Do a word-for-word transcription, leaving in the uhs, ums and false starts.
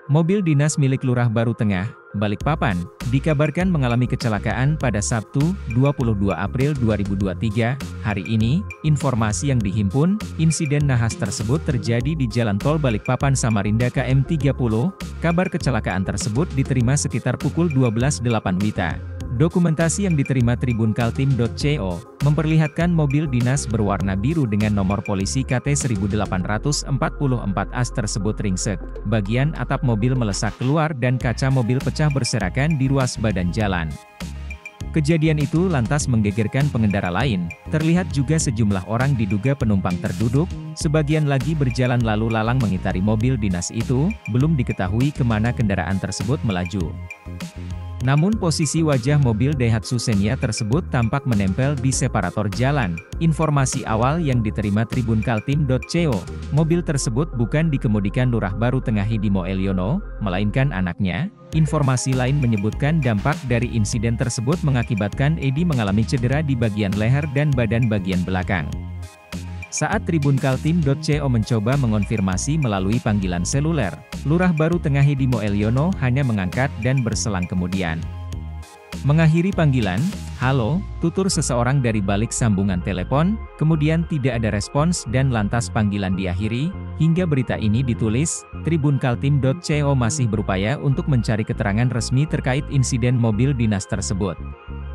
Mobil dinas milik Lurah Baru Tengah, Balikpapan, dikabarkan mengalami kecelakaan pada Sabtu, dua puluh dua April dua ribu dua puluh tiga. Hari ini, informasi yang dihimpun, insiden nahas tersebut terjadi di Jalan Tol Balikpapan Samarinda K M tiga puluh. Kabar kecelakaan tersebut diterima sekitar pukul dua belas lewat delapan W I T A. Dokumentasi yang diterima Tribun Kaltim titik co, memperlihatkan mobil dinas berwarna biru dengan nomor polisi K T seribu delapan ratus empat puluh empat A S tersebut ringsek, bagian atap mobil melesak keluar dan kaca mobil pecah berserakan di ruas badan jalan. Kejadian itu lantas menggegerkan pengendara lain, terlihat juga sejumlah orang diduga penumpang terduduk, sebagian lagi berjalan lalu lalang mengitari mobil dinas itu, belum diketahui kemana kendaraan tersebut melaju. Namun posisi wajah mobil Daihatsu Xenia tersebut tampak menempel di separator jalan. Informasi awal yang diterima Tribun Kaltim titik co, mobil tersebut bukan dikemudikan Lurah Baru Tengah Hidimo Eliono, melainkan anaknya. Informasi lain menyebutkan dampak dari insiden tersebut mengakibatkan Edi mengalami cedera di bagian leher dan badan bagian belakang. Saat Tribun Kaltim titik co mencoba mengonfirmasi melalui panggilan seluler, Lurah Baru Tengah Hidimo Eliono hanya mengangkat dan berselang kemudian mengakhiri panggilan, "Halo," tutur seseorang dari balik sambungan telepon, kemudian tidak ada respons dan lantas panggilan diakhiri. Hingga berita ini ditulis, Tribun Kaltim titik co masih berupaya untuk mencari keterangan resmi terkait insiden mobil dinas tersebut.